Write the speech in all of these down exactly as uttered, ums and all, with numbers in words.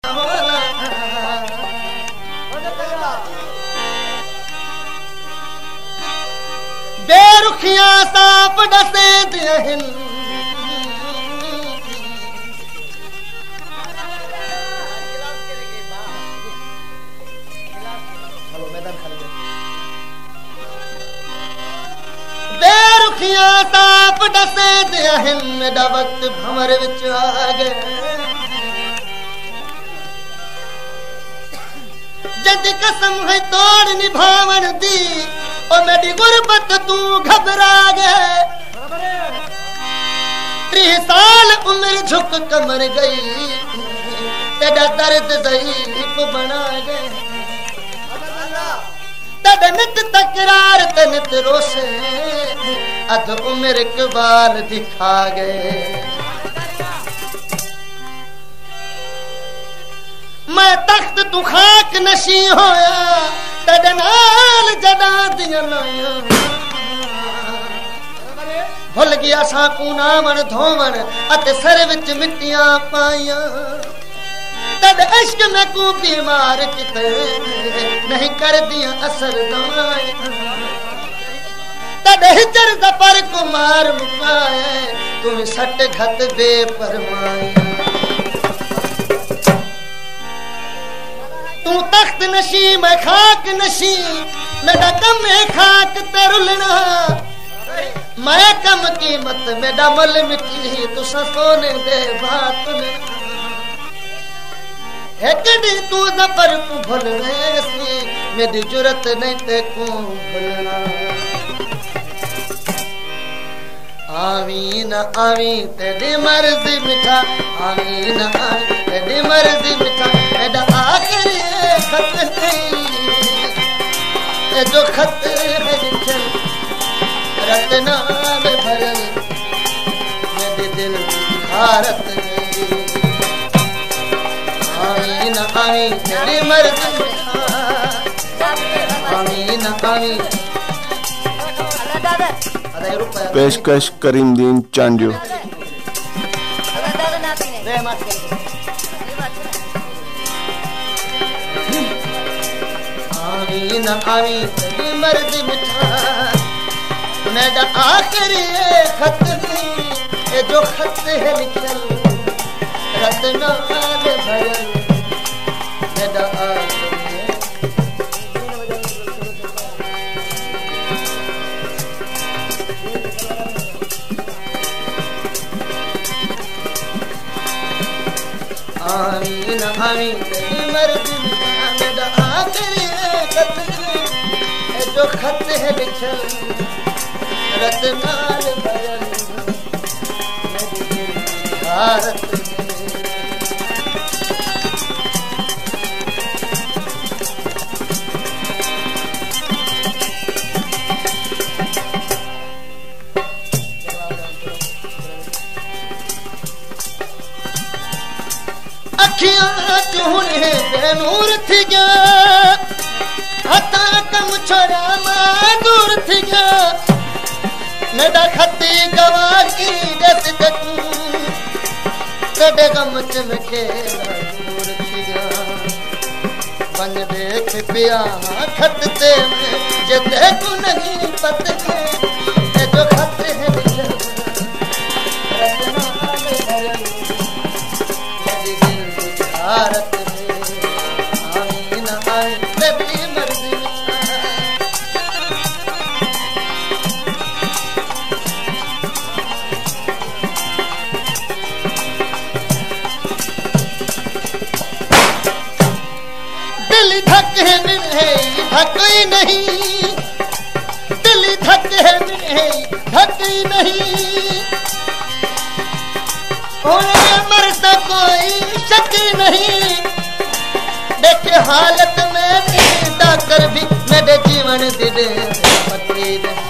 बेरुखियां साफ डसे दियन बेरुखियां साफ डसे दियन मेरा वक्त भंवर विच आ गए जद कसम है तोड़ निभावन दी ओ मेरी गुरबत तू घबरा गए त्रीह साल उम्र झुक कमर गई तेरा दर्द ज़ईफ़ बना गए तेरा नित तकरार ते नित रोसे अध उम्र इकबाल दिखा गए मैं तख्त तू खाक नशी होया तेरे नाल जदा दियां लाया भुल गया साकू नावन धोवन अते सर विच मिट्टियां पाइया तेरे इश्क में को बीमार किते नहीं कर दिया असर दवाइयां तेरे हिजर दा पर कुमार मुकाए तुम सट घत बेपरवाइयां तू तख्त नशी मैं खाक नशी मेरा कम है खाक ते रुलना मैं कम कीमत मेरा मल मिट्टी तुसा सोने दे बात एक दी तू जबर को भूल वैसी मेरी जुरत नहीं ते को भूलना आवी न आवी तेरी मर्जी मिठा आवी न आवी तेरी मर्जी मिठा मेरा आखिरी खत नहीं जो खत है लिखल रत्ना में भरल मेरे दिल भारत आवी न आवी तेरी मर्जी मिठा आवी न आवी पेशकश करीमदीन चांडियो आवी न आवी तेरी मर्जी मिठा मेरा आखिरी खत नहीं ये जो खत है लिखल रत्ना में भरल मेरा आखिरी आवी न आवी तेरी मर्जी मेरा आखिरी खत जो खत है लिखल रत्ना में भरल मेरे दिल भारत अखियां चूने बेनूर थी गया हथा कम छोड़ा मां दूर थी गया मेरा खती गवा की जस तकू तेरे गम चमके दूर थी गया बन देख पिया खत ते में जे देखू नहीं पत के जो खत है लिखल भारत में आवी न आवी तेरी मर्जी दिल धक है मिले धक ही नहीं दिल धक है मिले धक ही नहीं मरता कोई शक नहीं देखे हालत में डाकर भी मेरे जीवन दिले पति नहीं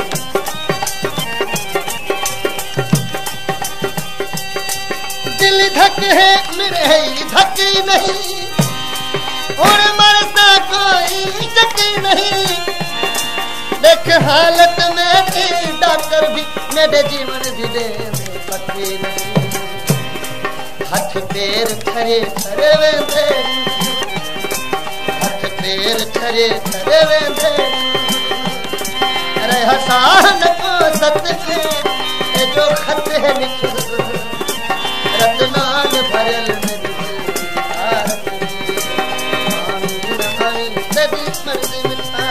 दिल धक है मेरे धक नहीं और मरता कोई शक नहीं देख हालत में डाकर भी मेरे जीवन दिले पति नहीं हाथ पैर खरे खरे ठरे वेंदे हथ पैर ठरे ठरे वेंदे अरे हसान को सत के ए जो खत है लिखो रत्नान भरल मेरी भारत आमीन आमीन तेरी मर्जी मिठा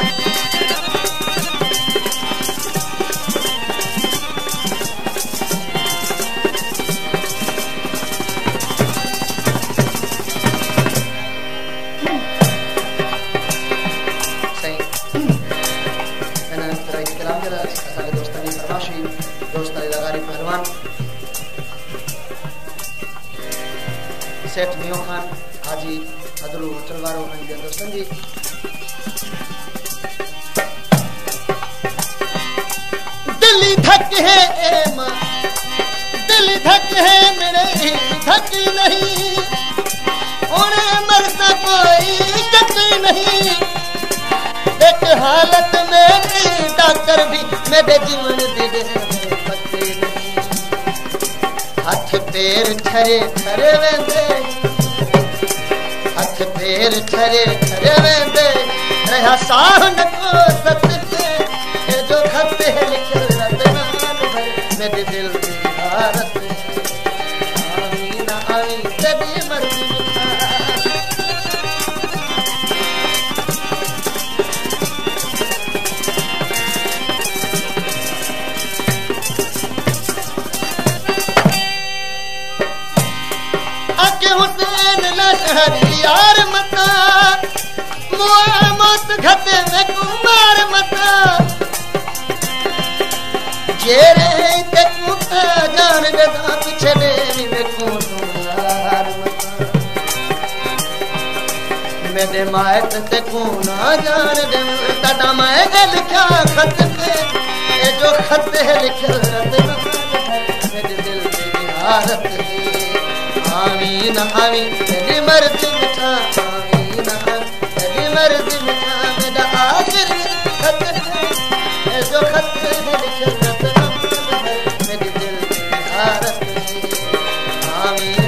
सेठ मियो खान हाजी अदरू चलवारो ऐं दोस्तन जी दिल्ली धक है ए मां दिल्ली धक है मेरे धक नहीं उन्हें मरता कोई जक नहीं एक हालत में डॉक्टर भी मेरे जीवन दे पत्ते नहीं हथ पैर ठरे ठरे वेंदे हथ पैर ठरे ठरे वेंदे रहा साहन को सत के जो खत है लिखल रत्नान भर मेरे दिल की भारत आमीन आमीन तेरी मर्जी हुसैन लहरी यार मता मुआ मौत घटे में कुमार मता जेरे ते कुता जान गदा पीछे देवी में कुनार मता मेरे मायत ते कुना जान दे तड़ा मैं लिखा खत पे ये जो खत है लिखल रत्ना मेरे दिल की भारत आमीन आमीन तेरी मर्जी मिठा आमीन आमीन तेरी मर्जी मिठा मेरा आखिर खत है जो खत है लिखल रत्ना मेरे दिल की भारत आमीन